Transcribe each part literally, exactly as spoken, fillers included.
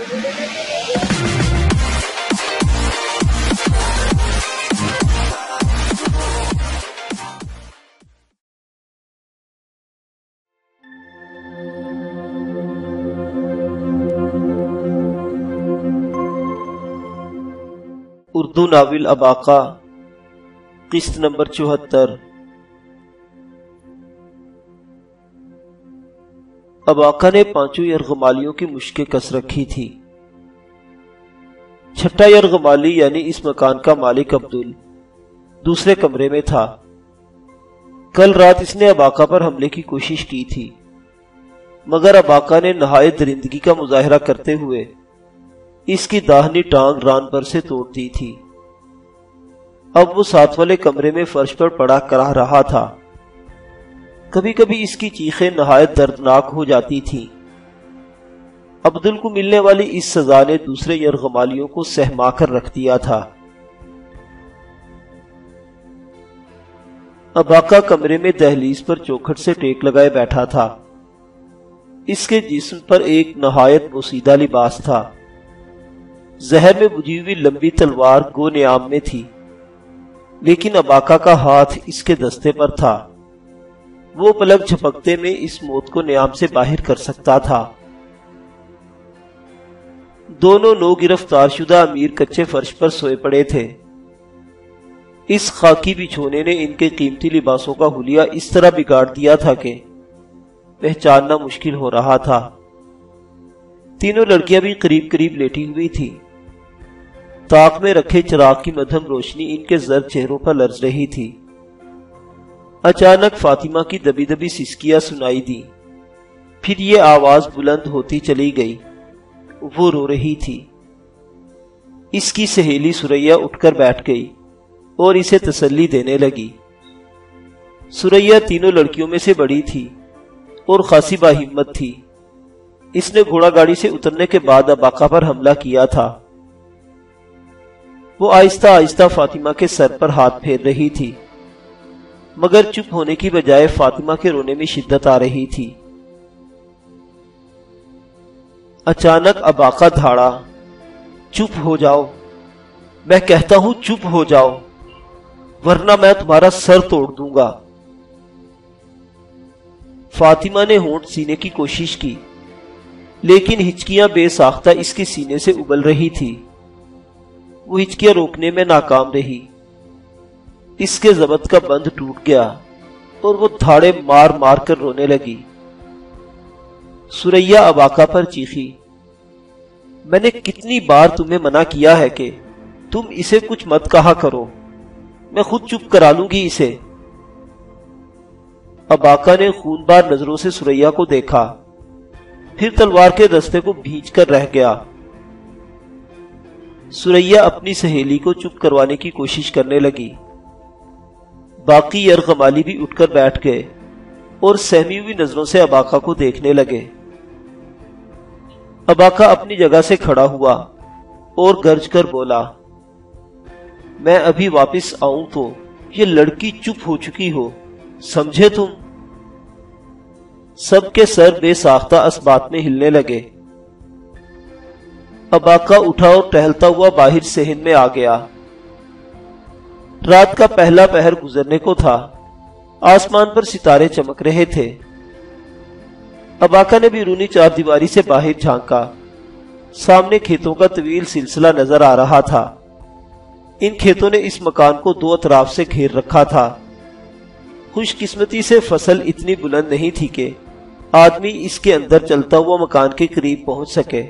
Urdu novel اباقہ، قسط number چوہتر۔ اباقہ نے پانچوں یرغمالیوں کی مشقیں کس رکھی تھی۔ چھٹا یرغمالی یعنی اس مکان کا مالک عبدل دوسرے کمرے میں تھا۔ کل رات اس نے اباقہ پر حملے کی کوشش کی تھی، مگر اباقہ نے نہایت درندگی کا مظاہرہ کرتے ہوئے اس کی داہنی ٹانگ ران پر سے توڑ دی تھی۔ اب وہ ساتھ والے کمرے میں فرش پر پڑا کراہ رہا تھا۔ کبھی کبھی اس کی چیخیں نہایت دردناک ہو جاتی تھیں۔ عبدل کو ملنے والی اس سزا نے دوسرے یرغمالیوں کو سہما کر رکھ دیا تھا۔ اباقہ کمرے میں دہلیز پر چوکھٹ سے ٹیک لگائے بیٹھا تھا۔ اس کے جسم پر ایک نہایت بوسیدہ لباس تھا۔ زہر میں بجھی ہوئی لمبی تلوار گو نیام میں تھی، لیکن اباقہ کا ہاتھ اس کے دستے پر تھا۔ وہ پلک جھپکتے میں اس موت کو نیام سے باہر کر سکتا تھا۔ دونوں نو گرفتار شدہ امیر کچے فرش پر سوئے پڑے تھے۔ اس خاکی بچھونے نے ان کے قیمتی لباسوں کا حلیہ اس طرح بگاڑ دیا تھا کہ پہچاننا مشکل ہو رہا تھا۔ تینوں لڑکیاں بھی قریب قریب لیٹی ہوئی تھی۔ طاق میں رکھے چراغ کی مدھم روشنی ان کے زرد چہروں پر لرز رہی تھی۔ اچانک فاطمہ کی دبی دبی سسکیاں سنائی دی، پھر یہ آواز بلند ہوتی چلی گئی۔ وہ رو رہی تھی۔ اس کی سہیلی سریا اٹھ کر بیٹھ گئی اور اسے تسلی دینے لگی۔ سریا تینوں لڑکیوں میں سے بڑی تھی اور خاصی باہمت تھی۔ اس نے گھوڑا گاڑی سے اترنے کے بعد اباقہ پر حملہ کیا تھا۔ وہ آہستہ آہستہ فاطمہ کے سر پر ہاتھ پھیر رہی تھی، مگر چپ ہونے کی بجائے فاطمہ کے رونے میں شدت آ رہی تھی۔ اچانک اباقہ دھاڑا، چپ ہو جاؤ، میں کہتا ہوں چپ ہو جاؤ، ورنہ میں تمہارا سر توڑ دوں گا۔ فاطمہ نے ہونٹ سینے کی کوشش کی، لیکن ہچکیاں بے ساختہ اس کے سینے سے ابل رہی تھی۔ وہ ہچکیاں روکنے میں ناکام رہی۔ اس کے ضبط کا بند ٹوٹ گیا اور وہ دھاڑے مار مار کر رونے لگی۔ سریا اباقہ پر چیخی، میں نے کتنی بار تمہیں منع کیا ہے کہ تم اسے کچھ مت کہا کرو، میں خود چپ کرا لوں گی اسے۔ اباقہ نے خونبار نظروں سے سریا کو دیکھا، پھر تلوار کے رستے کو بھینچ کر رہ گیا۔ سریا اپنی سہیلی کو چپ کروانے کی کوشش کرنے لگی۔ باقی یرغمالی بھی اٹھ کر بیٹھ گئے اور سہمی ہوئی نظروں سے اباقہ کو دیکھنے لگے۔ اباقہ اپنی جگہ سے کھڑا ہوا اور گرج کر بولا، میں ابھی واپس آؤں تو یہ لڑکی چپ ہو چکی ہو، سمجھے تم؟ سب کے سر بے ساختہ اس بات میں ہلنے لگے۔ اباقہ اٹھا اور ٹہلتا ہوا باہر صحن میں آ گیا۔ رات کا پہلا پہر گزرنے کو تھا۔ آسمان پر ستارے چمک رہے تھے۔ اباقہ نے بیرونی چار دیواری سے باہر جھانکا۔ سامنے کھیتوں کا طویل سلسلہ نظر آ رہا تھا۔ ان کھیتوں نے اس مکان کو دو اطراف سے گھیر رکھا تھا۔ خوش قسمتی سے فصل اتنی بلند نہیں تھی کہ آدمی اس کے اندر چلتا ہوا مکان کے قریب پہنچ سکے۔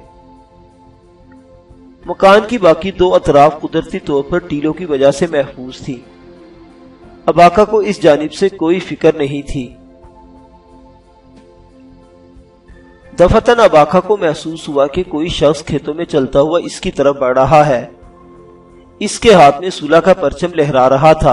مکان کی باقی دو اطراف قدرتی طور پر ٹیلوں کی وجہ سے محفوظ تھی۔ اباقہ کو اس جانب سے کوئی فکر نہیں تھی۔ دفعتاً اباقہ کو محسوس ہوا کہ کوئی شخص کھیتوں میں چلتا ہوا اس کی طرف بڑھ رہا ہے۔ اس کے ہاتھ میں صلح کا پرچم لہرا رہا تھا۔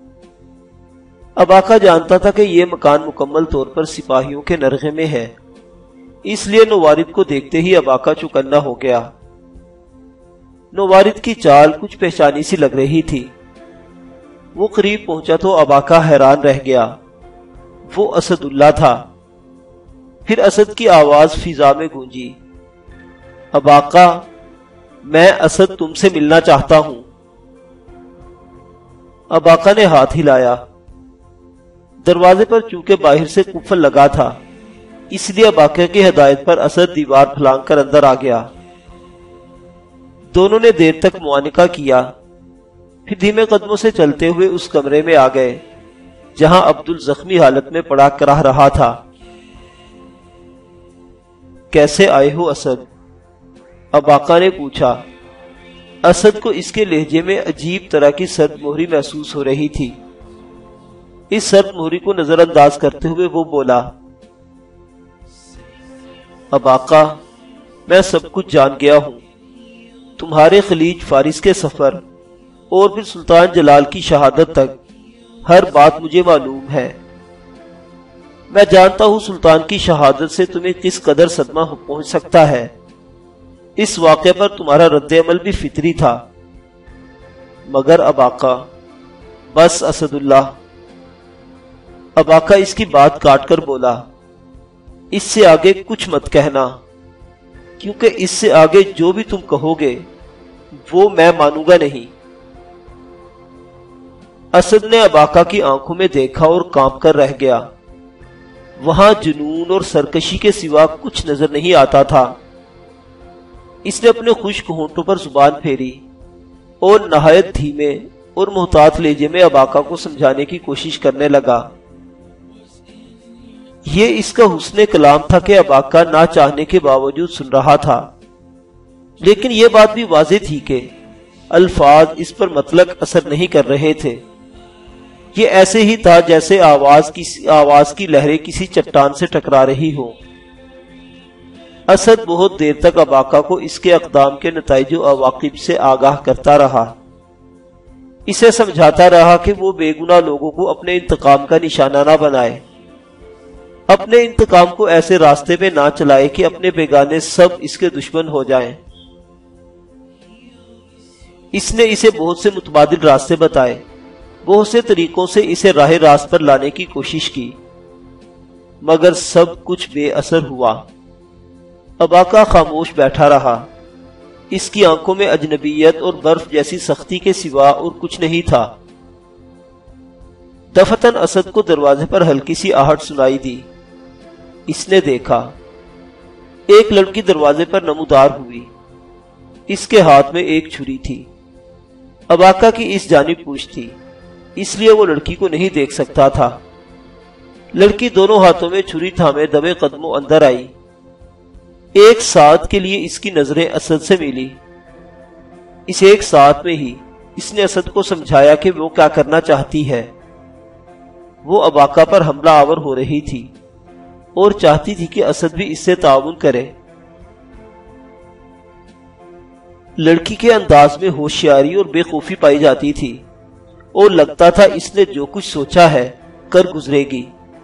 اباقہ جانتا تھا کہ یہ مکان مکمل طور پر سپاہیوں کے نرغے میں ہے، اس لیے نوارد کو دیکھتے ہی اباقہ چوکنا ہو گیا۔ نوارد کی چال کچھ پہچانی سی لگ رہی تھی۔ وہ قریب پہنچا تو اباقہ حیران رہ گیا۔ وہ اسد اللہ تھا۔ پھر اسد کی آواز فضا میں گونجی، اب آقا میں اسد تم سے ملنا چاہتا ہوں۔ اب آقا نے ہاتھ ہلایا۔ دروازے پر چونکہ باہر سے قفل لگا تھا، اس لیے اب آقا کی ہدایت پر اسد دیوار پھلانگ کر اندر آ گیا۔ دونوں نے دیر تک معانقہ کیا، پھر دھیمے قدموں سے چلتے ہوئے اس کمرے میں آ گئے جہاں عبدل زخمی حالت میں پڑا کراہ رہا تھا۔ کیسے آئے ہو اسد؟ اب آقا نے پوچھا۔ اسد کو اس کے لہجے میں عجیب طرح کی سرد مہری محسوس ہو رہی تھی۔ اس سرد مہری کو نظر انداز کرتے ہوئے وہ بولا، اب آقا میں سب کچھ جان گیا ہوں۔ تمہارے خلیج فارس کے سفر اور پھر سلطان جلال کی شہادت تک ہر بات مجھے معلوم ہے۔ میں جانتا ہوں سلطان کی شہادت سے تمہیں کس قدر صدمہ پہنچ سکتا ہے۔ اس واقعے پر تمہارا رد عمل بھی فطری تھا، مگر اب آقا بس اسد اللہ۔ اب آقا اس کی بات کاٹ کر بولا، اس سے آگے کچھ مت کہنا، کیونکہ اس سے آگے جو بھی تم کہو گے وہ میں مانوں گا نہیں۔ اسد نے اب آقا کی آنکھوں میں دیکھا اور کانپ کر رہ گیا۔ وہاں جنون اور سرکشی کے سوا کچھ نظر نہیں آتا تھا۔ اس نے اپنے خشک ہونٹوں پر زبان پھیری اور نہایت دھیمے اور محتاط لہجے میں اب آقا کو سمجھانے کی کوشش کرنے لگا۔ یہ اس کا حسن کلام تھا کہ اب آقا نہ چاہنے کے باوجود سن رہا تھا، لیکن یہ بات بھی واضح تھی کہ الفاظ اس پر مطلق اثر نہیں کر رہے تھے۔ یہ ایسے ہی تھا جیسے آواز کی آواز کی لہریں کسی چٹان سے ٹکرا رہی ہو۔ اسد بہت دیر تک اب آقا کو اس کے اقدام کے نتائج و عواقب سے آگاہ کرتا رہا، اسے سمجھاتا رہا کہ وہ بے گناہ لوگوں کو اپنے انتقام کا نشانہ نہ بنائے، اپنے انتقام کو ایسے راستے میں نہ چلائے کہ اپنے بیگانے سب اس کے دشمن ہو جائیں۔ اس نے اسے بہت سے متبادل راستے بتائے، بہت سے طریقوں سے اسے راہ راست پر لانے کی کوشش کی، مگر سب کچھ بے اثر ہوا۔ اب آقا خاموش بیٹھا رہا۔ اس کی آنکھوں میں اجنبیت اور برف جیسی سختی کے سوا اور کچھ نہیں تھا۔ دفتن اسد کو دروازے پر ہلکی سی آہٹ سنائی دی۔ اس نے دیکھا، ایک لڑکی دروازے پر نمودار ہوئی۔ اس کے ہاتھ میں ایک چھری تھی۔ اب آقا کی اس جانب پوچھ تھی، اس لیے وہ لڑکی کو نہیں دیکھ سکتا تھا۔ لڑکی دونوں ہاتھوں میں چھری تھامے دبے قدموں اندر آئی۔ ایک ساتھ کے لیے اس کی نظریں اسد سے ملی۔ اس ایک ساتھ میں ہی اس نے اسد کو سمجھایا کہ وہ کیا کرنا چاہتی ہے۔ وہ اب آقا پر حملہ آور ہو رہی تھی اور چاہتی تھی کہ اسد بھی اس سے تعاون کرے۔ لڑکی کے انداز میں ہوشیاری اور بے خوفی پائی جاتی تھی اور لگتا تھا اس نے جو کچھ سوچا ہے کر گزرے گی۔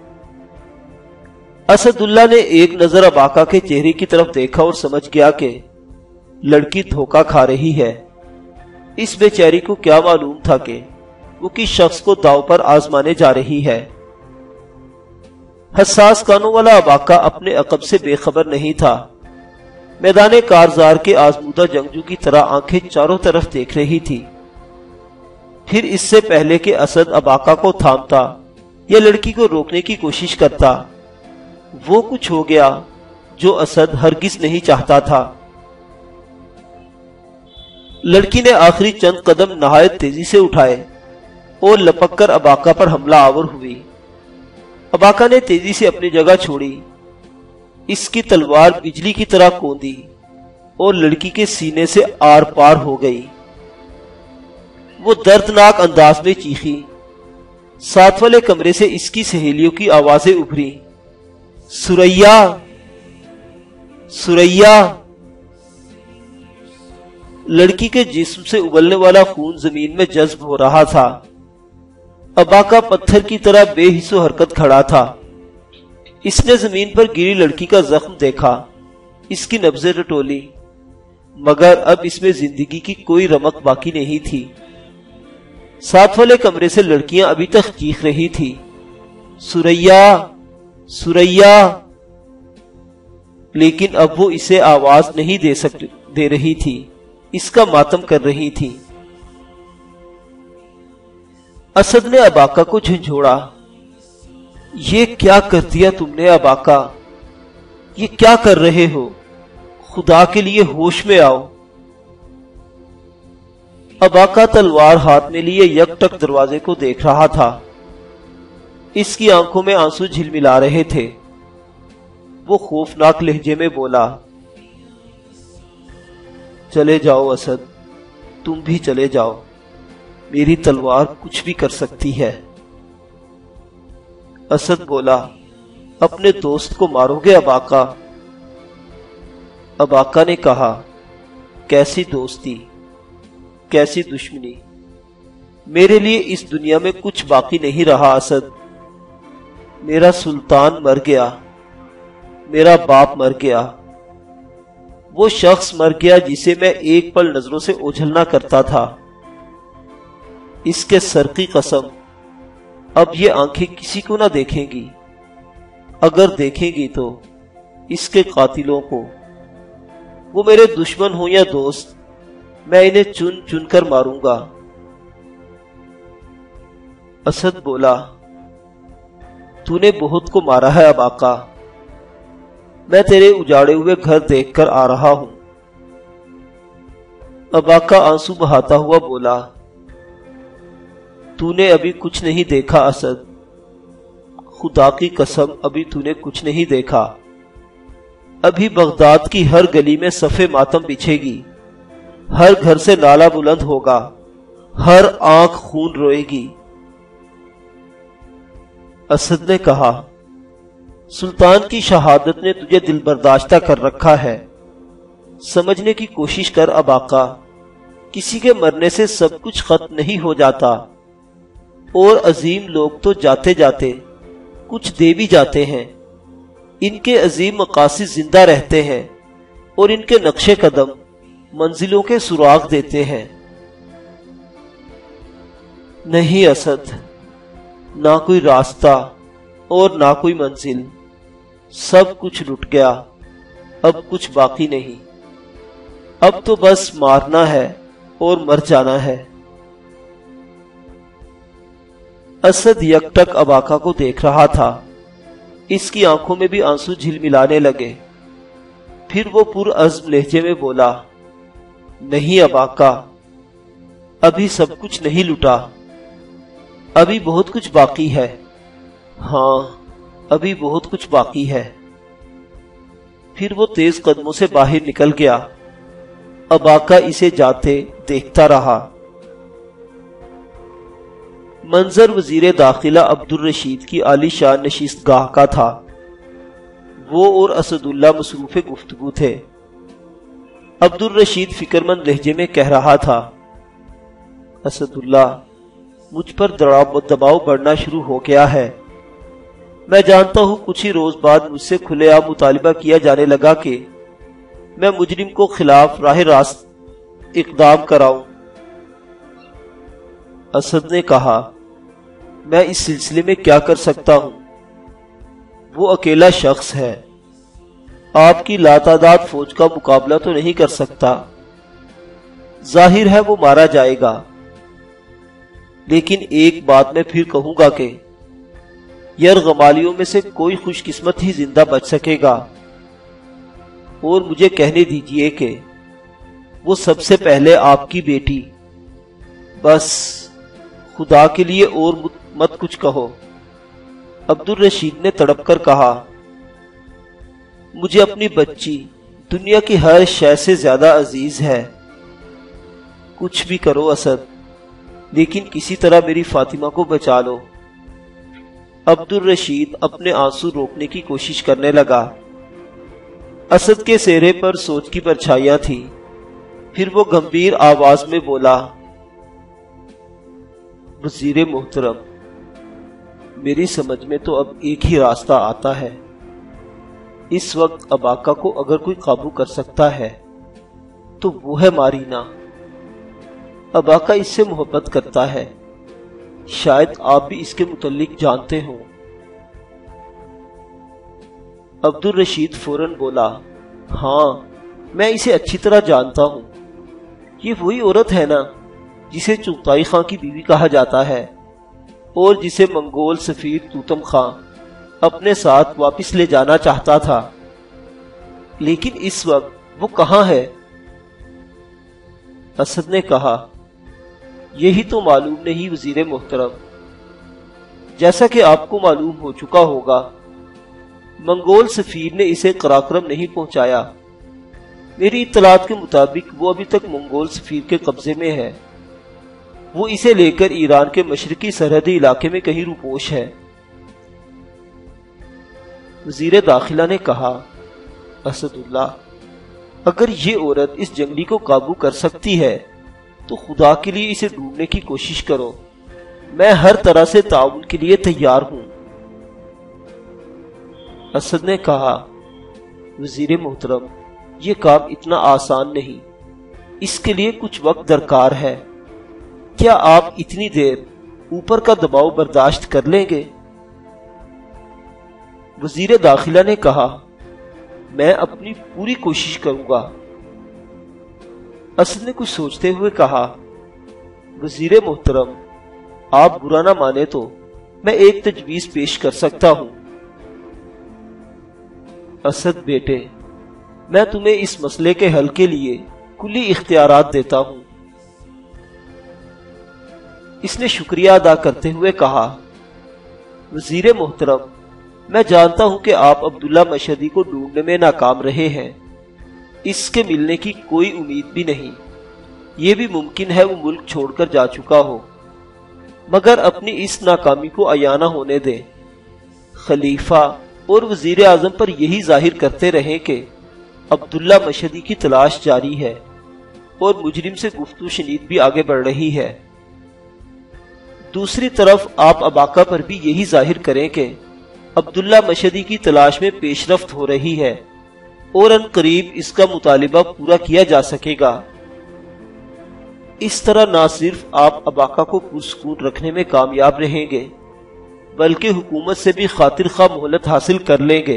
اسد اللہ نے ایک نظر اب آقا کے چہرے کی طرف دیکھا اور سمجھ گیا کہ لڑکی دھوکہ کھا رہی ہے۔ اس بیچاری کو کیا معلوم تھا کہ وہ کس شخص کو داؤ پر آزمانے جا رہی ہے۔ حساس کانوں والا اب آقا اپنے عقب سے بے خبر نہیں تھا۔ میدان کارزار کے آزمودہ جنگجو کی طرح آنکھیں چاروں طرف دیکھ رہی تھی۔ پھر اس سے پہلے کہ اسد اب آقا کو تھامتا یا لڑکی کو روکنے کی کوشش کرتا، وہ کچھ ہو گیا جو اسد ہرگز نہیں چاہتا تھا۔ لڑکی نے آخری چند قدم نہایت تیزی سے اٹھائے اور لپک کر اب آقا پر حملہ آور ہوئی۔ اب آقا نے تیزی سے اپنی جگہ چھوڑی۔ اس کی تلوار بجلی کی طرح کوندی اور لڑکی کے سینے سے آر پار ہو گئی۔ وہ دردناک انداز میں چیخی۔ ساتھ والے کمرے سے اس کی سہیلیوں کی آوازیں ابھری، سریا، سریا۔ لڑکی کے جسم سے ابلنے والا خون زمین میں جذب ہو رہا تھا۔ اب آقا پتھر کی طرح بے حس و حرکت کھڑا تھا۔ اس نے زمین پر گری لڑکی کا زخم دیکھا، اس کی نبضیں ٹٹولی، مگر اب اس میں زندگی کی کوئی رمق باقی نہیں تھی۔ ساتھ والے کمرے سے لڑکیاں ابھی تک چیخ رہی تھی، سریا، سریا۔ لیکن اب وہ اسے آواز نہیں دے سک دے رہی تھی، اس کا ماتم کر رہی تھی۔ اسد نے اباکا کو جھنجھوڑا، یہ کیا کر دیا تم نے اباکا؟ یہ کیا کر رہے ہو؟ خدا کے لیے ہوش میں آؤ۔ اباکا تلوار ہاتھ میں لیے یک ٹک دروازے کو دیکھ رہا تھا۔ اس کی آنکھوں میں آنسو جھلملا رہے تھے۔ وہ خوفناک لہجے میں بولا، چلے جاؤ اسد، تم بھی چلے جاؤ، میری تلوار کچھ بھی کر سکتی ہے۔ اسد بولا، اپنے دوست کو مارو گے اباکا؟ اباکا نے کہا، کیسی دوستی، کیسی دشمنی؟ میرے لیے اس دنیا میں کچھ باقی نہیں رہا اسد۔ میرا سلطان مر گیا، میرا باپ مر گیا، وہ شخص مر گیا جسے میں ایک پل نظروں سے اوجھلنا کرتا تھا۔ اس کے سر کی قسم، اب یہ آنکھیں کسی کو نہ دیکھیں گی، اگر دیکھیں گی تو اس کے قاتلوں کو۔ وہ میرے دشمن ہوں یا دوست، میں انہیں چن چن کر ماروں گا۔ اسد بولا، تو نے بہت کو مارا ہے اباکا، میں تیرے اجاڑے ہوئے گھر دیکھ کر آ رہا ہوں۔ اباکا آنسو بہاتا ہوا بولا، تو نے ابھی کچھ نہیں دیکھا اسد، خدا کی قسم ابھی تو نے کچھ نہیں دیکھا۔ ابھی بغداد کی ہر گلی میں صفے ماتم بچھے گی، ہر گھر سے نالا بلند ہوگا، ہر آنکھ خون روئے گی۔ اسد نے کہا، سلطان کی شہادت نے تجھے دل برداشتہ کر رکھا ہے، سمجھنے کی کوشش کر اباکا، کسی کے مرنے سے سب کچھ ختم نہیں ہو جاتا، اور عظیم لوگ تو جاتے جاتے کچھ دے بھی جاتے ہیں، ان کے عظیم مقاصد زندہ رہتے ہیں، اور ان کے نقش قدم منزلوں کے سراغ دیتے ہیں۔ نہیں اسد، نہ کوئی راستہ اور نہ کوئی منزل، سب کچھ لٹ گیا، اب کچھ باقی نہیں، اب تو بس مارنا ہے اور مر جانا ہے۔ اسد یک ٹک اباکا کو دیکھ رہا تھا، اس کی آنکھوں میں بھی آنسو جھلملانے لگے۔ پھر وہ پرعزم لہجے میں بولا، نہیں اباکا، ابھی سب کچھ نہیں لٹا، ابھی بہت کچھ باقی ہے، ہاں ابھی بہت کچھ باقی ہے۔ پھر وہ تیز قدموں سے باہر نکل گیا۔ اباکا اسے جاتے دیکھتا رہا۔ منظر وزیر داخلہ عبد الرشید کی عالی شان نشست گاہ کا تھا۔ وہ اور اسد اللہ مصروف گفتگو تھے۔ عبد الرشید فکر مند لہجے میں کہہ رہا تھا، اسد اللہ، مجھ پر دباؤ بڑھنا شروع ہو گیا ہے۔ میں جانتا ہوں کچھ ہی روز بعد مجھ سے کھلے عام مطالبہ کیا جانے لگا کہ میں مجرم کو خلاف راہ راست اقدام کراؤں۔ اسد نے کہا، میں اس سلسلے میں کیا کر سکتا ہوں؟ وہ اکیلا شخص ہے، آپ کی لاتعداد فوج کا مقابلہ تو نہیں کر سکتا۔ ظاہر ہے وہ مارا جائے گا، لیکن ایک بات میں پھر کہوں گا کہ یرغمالیوں میں سے کوئی خوش قسمت ہی زندہ بچ سکے گا، اور مجھے کہنے دیجئے کہ وہ سب سے پہلے آپ کی بیٹی۔ بس خدا کے لیے اور مت کچھ کہو۔ عبد الرشید نے تڑپ کر کہا، مجھے اپنی بچی دنیا کی ہر شے سے زیادہ عزیز ہے۔ کچھ بھی کرو اسد، لیکن کسی طرح میری فاطمہ کو بچا لو۔ عبد الرشید اپنے آنسو روکنے کی کوشش کرنے لگا۔ اسد کے چہرے پر سوچ کی پرچھائیاں تھیں۔ پھر وہ گمبھیر آواز میں بولا، وزیر محترم، میری سمجھ میں تو اب ایک ہی راستہ آتا ہے۔ اس وقت اباکا کو اگر کوئی قابو کر سکتا ہے تو وہ ہے مارینا۔ اباکا اس سے محبت کرتا ہے، شاید آپ بھی اس کے متعلق جانتے ہوں۔ عبدالرشید فوراً بولا، ہاں میں اسے اچھی طرح جانتا ہوں، یہ وہی عورت ہے نا جسے چغتائی خاں کی بیوی کہا جاتا ہے اور جسے منگول سفیر توتم خاں اپنے ساتھ واپس لے جانا چاہتا تھا، لیکن اس وقت وہ کہاں ہے؟ اسد نے کہا، یہی تو معلوم نہیں وزیر محترم۔ جیسا کہ آپ کو معلوم ہو چکا ہوگا، منگول سفیر نے اسے قراقرم نہیں پہنچایا۔ میری اطلاعات کے مطابق وہ ابھی تک منگول سفیر کے قبضے میں ہے، وہ اسے لے کر ایران کے مشرقی سرحدی علاقے میں کہیں روپوش ہے۔ وزیر داخلہ نے کہا، اسد اللہ، اگر یہ عورت اس جنگلی کو قابو کر سکتی ہے تو خدا کے لیے اسے ڈھونڈنے کی کوشش کرو، میں ہر طرح سے تعاون کے لیے تیار ہوں۔ اسد نے کہا، وزیر محترم، یہ کام اتنا آسان نہیں، اس کے لیے کچھ وقت درکار ہے۔ کیا آپ اتنی دیر اوپر کا دباؤ برداشت کر لیں گے؟ وزیر داخلہ نے کہا، میں اپنی پوری کوشش کروں گا۔ اسد نے کچھ سوچتے ہوئے کہا، وزیر محترم، آپ برا نہ مانے تو میں ایک تجویز پیش کر سکتا ہوں۔ اسد بیٹے، میں تمہیں اس مسئلے کے حل کے لیے کلی اختیارات دیتا ہوں۔ اس نے شکریہ ادا کرتے ہوئے کہا، وزیر محترم، میں جانتا ہوں کہ آپ عبداللہ مشہدی کو ڈھونڈنے میں ناکام رہے ہیں، اس کے ملنے کی کوئی امید بھی نہیں، یہ بھی ممکن ہے وہ ملک چھوڑ کر جا چکا ہو، مگر اپنی اس ناکامی کو عیاں نہ ہونے دیں۔ خلیفہ اور وزیر اعظم پر یہی ظاہر کرتے رہیں کہ عبداللہ مشہدی کی تلاش جاری ہے اور مجرم سے گفتگو شنید بھی آگے بڑھ رہی ہے۔ دوسری طرف آپ اباقہ پر بھی یہی ظاہر کریں کہ عبداللہ مشہدی کی تلاش میں پیش رفت ہو رہی ہے اور ان قریب اس کا مطالبہ پورا کیا جا سکے گا۔ اس طرح نہ صرف آپ اباقہ کو پرسکون رکھنے میں کامیاب رہیں گے بلکہ حکومت سے بھی خاطر خواہ مہلت حاصل کر لیں گے۔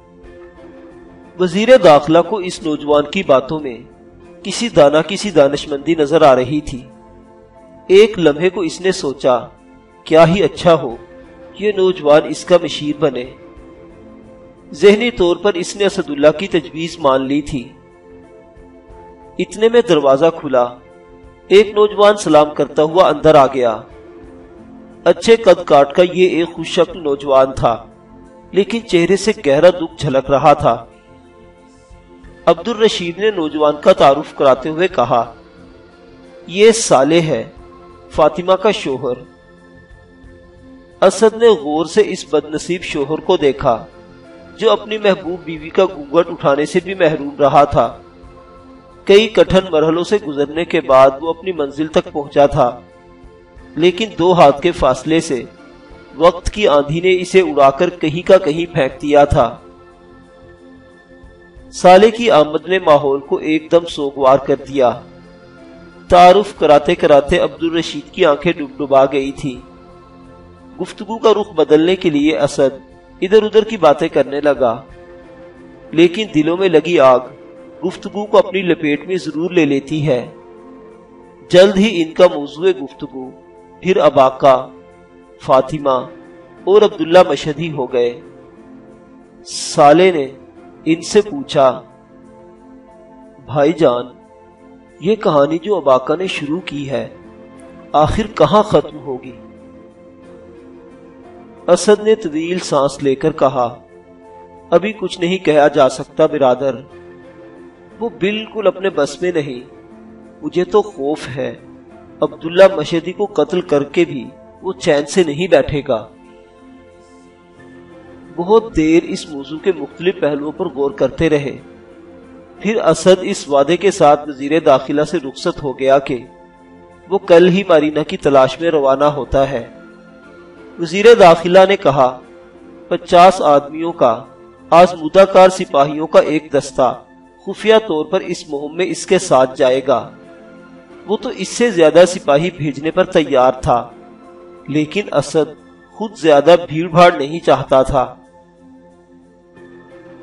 وزیر داخلہ کو اس نوجوان کی باتوں میں کسی دانا کسی دانشمندی نظر آ رہی تھی۔ ایک لمحے کو اس نے سوچا، کیا ہی اچھا ہو یہ نوجوان اس کا مشیر بنے۔ ذہنی طور پر اس نے اسد اللہ کی تجویز مان لی تھی۔ اتنے میں دروازہ کھلا، ایک نوجوان سلام کرتا ہوا اندر آ گیا۔ اچھے قد کاٹ کا یہ ایک خوش شکل نوجوان تھا، لیکن چہرے سے گہرا دکھ جھلک رہا تھا۔ عبدالرشید نے نوجوان کا تعارف کراتے ہوئے کہا، یہ صالح ہے، فاطمہ کا شوہر۔ اسد نے غور سے اس بد نصیب شوہر کو دیکھا جو اپنی محبوب بیوی کا گھونگھٹ اٹھانے سے بھی محروم رہا تھا۔ کئی کٹھن مرحلوں سے گزرنے کے بعد وہ اپنی منزل تک پہنچا تھا، لیکن دو ہاتھ کے فاصلے سے وقت کی آندھی نے اسے اڑا کر کہیں کا کہیں پھینک دیا تھا۔ صالح کی آمد نے ماحول کو ایک دم سوگوار کر دیا۔ تعارف کراتے کراتے عبدالرشید کی آنکھیں ڈبڈبا گئی تھی۔ گفتگو کا رخ بدلنے کے لیے اسد ادھر ادھر کی باتیں کرنے لگا، لیکن دلوں میں لگی آگ گفتگو کو اپنی لپیٹ میں ضرور لے لیتی ہے۔ جلد ہی ان کا موضوع گفتگو پھر اباقہ، فاطمہ اور عبداللہ مشہدی ہو گئے۔ صالح نے ان سے پوچھا، بھائی جان، یہ کہانی جو اباقہ نے شروع کی ہے آخر کہاں ختم ہوگی؟ اسد نے طویل سانس لے کر کہا، ابھی کچھ نہیں کہا جا سکتا برادر، وہ بالکل اپنے بس میں نہیں۔ مجھے تو خوف ہے عبداللہ مشہدی کو قتل کر کے بھی وہ چین سے نہیں بیٹھے گا۔ بہت دیر اس موضوع کے مختلف پہلوؤں پر غور کرتے رہے، پھر اسد اس وعدے کے ساتھ وزیر داخلہ سے رخصت ہو گیا کہ وہ کل ہی مارینہ کی تلاش میں روانہ ہوتا ہے۔ وزیر داخلہ نے کہا، پچاس آدمیوں کا آزمودہ کار سپاہیوں کا ایک دستہ خفیہ طور پر اس مہم میں اس کے ساتھ جائے گا۔ وہ تو اس سے زیادہ سپاہی بھیجنے پر تیار تھا، لیکن اسد خود زیادہ بھیڑ بھاڑ نہیں چاہتا تھا۔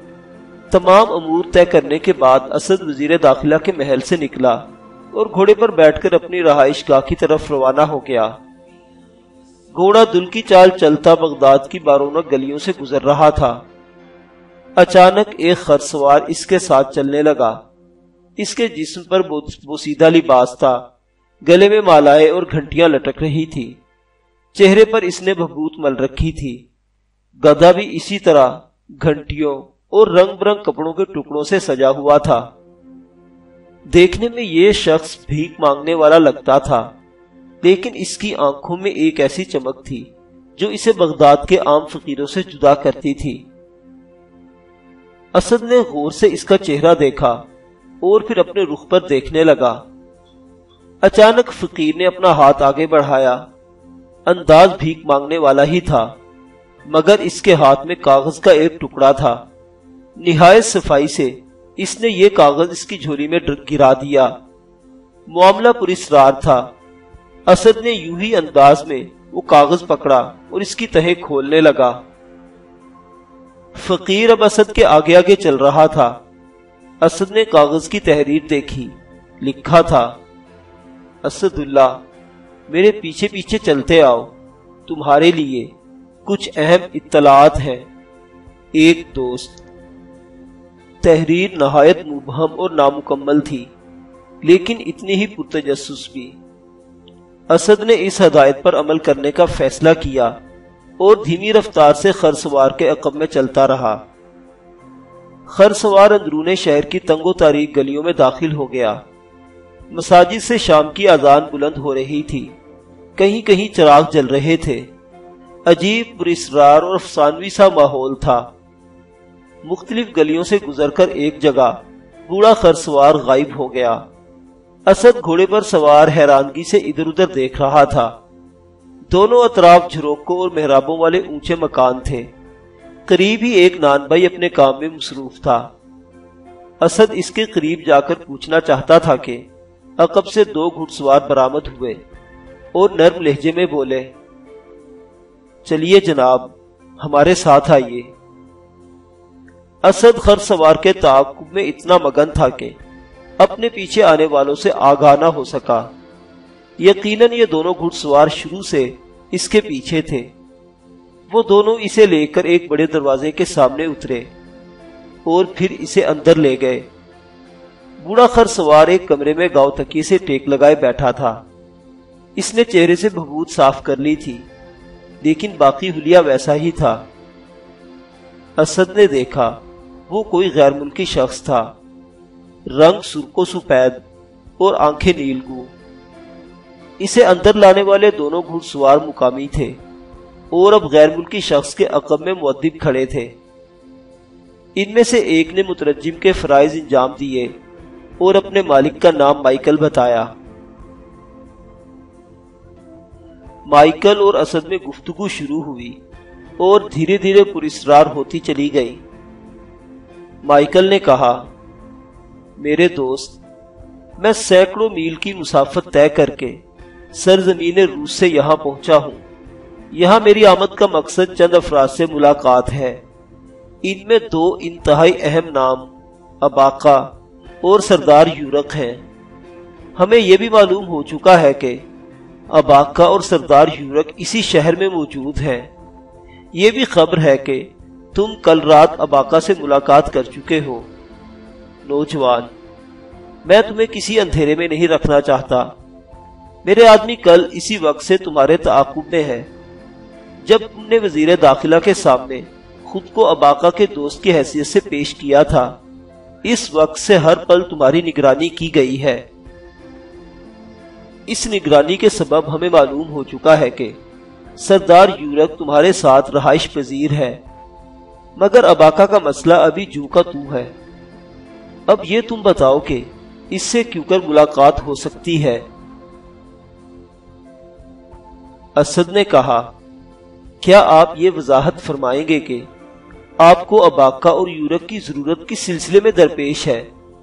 تمام امور طے کرنے کے بعد اسد وزیر داخلہ کے محل سے نکلا اور گھوڑے پر بیٹھ کر اپنی رہائش گاہ کی طرف روانہ ہو گیا۔ گھوڑا دل کی چال چلتا بغداد کی بارونق گلیوں سے گزر رہا تھا۔ اچانک ایک خرسوار اس کے ساتھ چلنے لگا۔ اس کے جسم پر بوسیدہ لباس تھا، گلے میں مالائیں اور گھنٹیاں لٹک رہی تھی، چہرے پر اس نے بھبوت مل رکھی تھی۔ گدھا بھی اسی طرح گھنٹیوں اور رنگ برنگ کپڑوں کے ٹکڑوں سے سجا ہوا تھا۔ دیکھنے میں یہ شخص بھیک مانگنے والا لگتا تھا، لیکن اس کی آنکھوں میں ایک ایسی چمک تھی جو اسے بغداد کے عام فقیروں سے جدا کرتی تھی۔ اسد نے غور سے اس کا چہرہ دیکھا اور پھر اپنے رخ پر دیکھنے لگا۔ اچانک فقیر نے اپنا ہاتھ آگے بڑھایا۔ انداز بھیک مانگنے والا ہی تھا، مگر اس کے ہاتھ میں کاغذ کا ایک ٹکڑا تھا۔ نہایت صفائی سے اس نے یہ کاغذ اس کی جھولی میں گرا دیا۔ معاملہ پراسرار تھا۔ اسد نے یوں ہی انداز میں وہ کاغذ پکڑا اور اس کی تہیں کھولنے لگا۔ فقیر اب اسد کے آگے آگے چل رہا تھا۔ اسد نے کاغذ کی تحریر دیکھی۔ لکھا تھا، اسد اللہ، میرے پیچھے پیچھے چلتے آؤ، تمہارے لیے کچھ اہم اطلاعات ہیں۔ ایک دوست۔ تحریر نہایت مبہم اور نامکمل تھی، لیکن اتنی ہی پرتجسس بھی۔ اسد نے اس ہدایت پر عمل کرنے کا فیصلہ کیا اور دھیمی رفتار سے خرسوار کے عقب میں چلتا رہا۔ خرسوار اندرون شہر کی تنگ و تاریک گلیوں میں داخل ہو گیا۔ مساجد سے شام کی اذان بلند ہو رہی تھی، کہیں کہیں چراغ جل رہے تھے۔ عجیب پراسرار اور افسانوی سا ماحول تھا۔ مختلف گلیوں سے گزر کر ایک جگہ بوڑھا خرسوار غائب ہو گیا۔ اسد گھوڑے پر سوار حیرانگی سے ادھر ادھر دیکھ رہا تھا۔ دونوں اطراف جھروکوں اور محرابوں والے اونچے مکان تھے۔ قریب ہی ایک نان بھائی اپنے کام میں مصروف تھا۔ اسد اس کے قریب جا کر پوچھنا چاہتا تھا کہ عقب سے دو گھڑ سوار برآمد ہوئے اور نرم لہجے میں بولے، چلیے جناب، ہمارے ساتھ آئیے۔ اسد خرسوار کے تعاقب میں اتنا مگن تھا کہ اپنے پیچھے آنے والوں سے آگاہ نہ ہو سکا۔ یقیناً یہ دونوں گھڑ سوار شروع سے اس کے پیچھے تھے۔ وہ دونوں اسے لے کر ایک بڑے دروازے کے سامنے اترے اور پھر اسے اندر لے گئے۔ بوڑھا خرسوار ایک کمرے میں گاؤ تکیے سے ٹیک لگائے بیٹھا تھا۔ اس نے چہرے سے بھبوت صاف کر لی تھی، لیکن باقی حلیہ ویسا ہی تھا۔ اسد نے دیکھا وہ کوئی غیر ملکی شخص تھا، رنگ سرخ و سفید اور آنکھیں نیلگوں۔ اسے اندر لانے والے دونوں گھڑ سوار مقامی تھے اور اب غیر ملکی شخص کے عقب میں مؤدب کھڑے تھے۔ ان میں سے ایک نے مترجم کے فرائض انجام دیے اور اپنے مالک کا نام مائیکل بتایا۔ مائیکل اور اسد میں گفتگو شروع ہوئی اور دھیرے دھیرے پراسرار ہوتی چلی گئی۔ مائیکل نے کہا، میرے دوست، میں سینکڑوں میل کی مسافت طے کر کے سرزمین روس سے یہاں پہنچا ہوں۔ یہاں میری آمد کا مقصد چند افراد سے ملاقات ہے۔ ان میں دو انتہائی اہم نام اباقہ اور سردار یورق ہیں۔ ہمیں یہ بھی معلوم ہو چکا ہے کہ اباقہ اور سردار یورق اسی شہر میں موجود ہیں۔ یہ بھی خبر ہے کہ تم کل رات اباقہ سے ملاقات کر چکے ہو۔ نوجوان، میں تمہیں کسی اندھیرے میں نہیں رکھنا چاہتا۔ میرے آدمی کل اسی وقت سے تمہارے تعاقب میں ہے۔ جب تم نے وزیر داخلہ کے سامنے خود کو اباقہ کے دوست کی حیثیت سے پیش کیا تھا، اس وقت سے ہر پل تمہاری نگرانی کی گئی ہے۔ اس نگرانی کے سبب ہمیں معلوم ہو چکا ہے کہ سردار یورق تمہارے ساتھ رہائش پذیر ہے، مگر اباقہ کا مسئلہ ابھی جو کا تو ہے۔ اب یہ تم بتاؤ کہ اس سے کیوں کر ملاقات ہو سکتی ہے؟ اسد نے کہا، کیا آپ یہ وضاحت فرمائیں گے کہ آپ کو اباقہ اور یورق کی ضرورت کس سلسلے میں درپیش ہے؟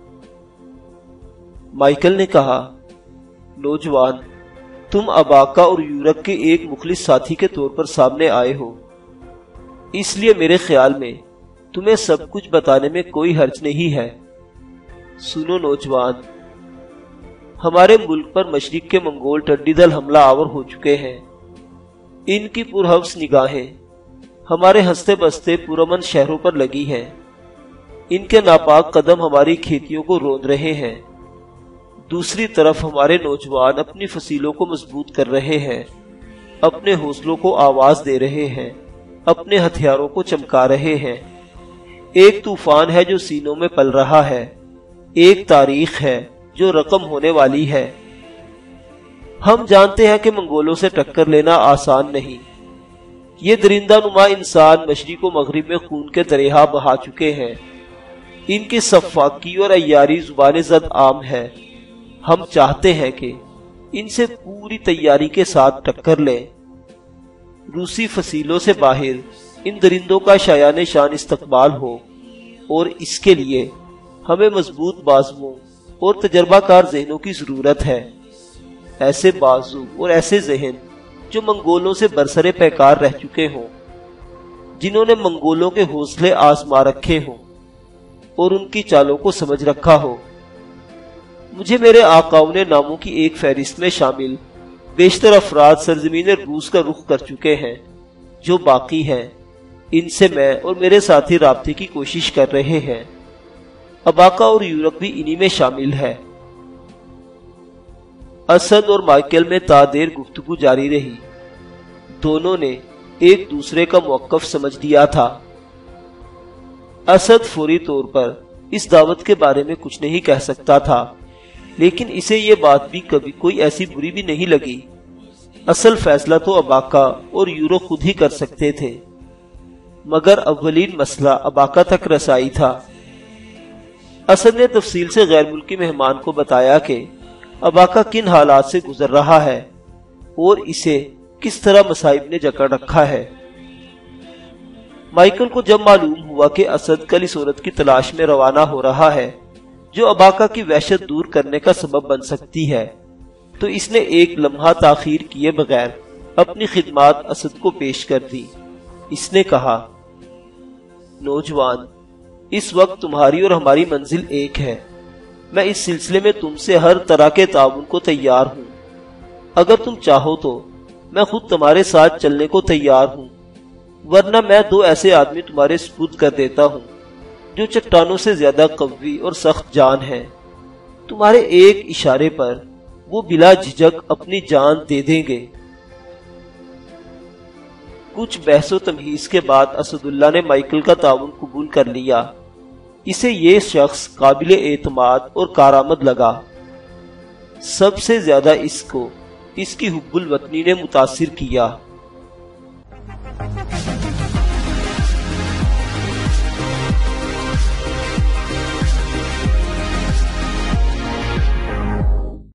مائیکل نے کہا، نوجوان، تم اباقہ اور یورق کے ایک مخلص ساتھی کے طور پر سامنے آئے ہو، اس لیے میرے خیال میں تمہیں سب کچھ بتانے میں کوئی حرج نہیں ہے۔ سنو نوجوان، ہمارے ملک پر مشرق کے منگول ٹڈی دل حملہ آور ہو چکے ہیں۔ ان کی پرہوس نگاہیں ہمارے ہنستے بستے پرامن شہروں پر لگی ہیں۔ ان کے ناپاک قدم ہماری کھیتیوں کو روند رہے ہیں۔ دوسری طرف ہمارے نوجوان اپنی فصیلوں کو مضبوط کر رہے ہیں، اپنے حوصلوں کو آواز دے رہے ہیں، اپنے ہتھیاروں کو چمکا رہے ہیں۔ ایک طوفان ہے جو سینوں میں پل رہا ہے، ایک تاریخ ہے جو رقم ہونے والی ہے۔ ہم جانتے ہیں کہ منگولوں سے ٹکر لینا آسان نہیں۔ یہ درندہ نما انسان مشرق و مغرب میں خون کے دریا بہا چکے ہیں۔ ان کی سفاکی اور عیاری زبان زد عام ہے۔ ہم چاہتے ہیں کہ ان سے پوری تیاری کے ساتھ ٹکر لیں۔ روسی فصیلوں سے باہر ان درندوں کا شایان شان استقبال ہو، اور اس کے لیے ہمیں مضبوط بازوؤں اور تجربہ کار ذہنوں کی ضرورت ہے۔ ایسے بازو اور ایسے ذہن جو منگولوں سے برسرے پیکار رہ چکے ہوں، جنہوں نے منگولوں کے حوصلے آزما رکھے ہوں اور ان کی چالوں کو سمجھ رکھا ہو۔ مجھے میرے آقاؤں نے ناموں کی ایک فہرست میں شامل بیشتر افراد سرزمین روس کا رخ کر چکے ہیں۔ جو باقی ہیں ان سے میں اور میرے ساتھی رابطے کی کوشش کر رہے ہیں۔ اباکا اور یورپ بھی انہی میں شامل ہے۔ اسد اور مائیکل میں تا دیر گفتگو جاری رہی۔ دونوں نے ایک دوسرے کا موقف سمجھ لیا تھا۔ اسد فوری طور پر اس دعوت کے بارے میں کچھ نہیں کہہ سکتا تھا، لیکن اسے یہ بات بھی کبھی کوئی ایسی بری بھی نہیں لگی۔ اصل فیصلہ تو اباکا اور یورو خود ہی کر سکتے تھے، مگر اولین مسئلہ اباکا تک رسائی تھا۔ اسد نے تفصیل سے غیر ملکی مہمان کو بتایا کہ اباکا کن حالات سے گزر رہا ہے اور اسے کس طرح مصائب نے جکڑ رکھا ہے۔ مائیکل کو جب معلوم ہوا کہ اسد کل اس عورت کی تلاش میں روانہ ہو رہا ہے جو اباکا کی وحشت دور کرنے کا سبب بن سکتی ہے، تو اس نے ایک لمحہ تاخیر کیے بغیر اپنی خدمات اسد کو پیش کر دی۔ اس نے کہا، نوجوان، اس وقت تمہاری اور ہماری منزل ایک ہے۔ میں اس سلسلے میں تم سے ہر طرح کے تعاون کو تیار ہوں۔ اگر تم چاہو تو میں خود تمہارے ساتھ چلنے کو تیار ہوں، ورنہ میں دو ایسے آدمی تمہارے سپرد کر دیتا ہوں جو چٹانوں سے زیادہ قوی اور سخت جان ہیں۔ تمہارے ایک اشارے پر وہ بلا جھجک اپنی جان دے دیں گے۔ کچھ بحث و تمہیز کے بعد اسد اللہ نے مائیکل کا تعاون قبول کر لیا۔ اسے یہ شخص قابل اعتماد اور کارآمد لگا۔ سب سے زیادہ اس کو اس کی حب الوطنی نے متاثر کیا۔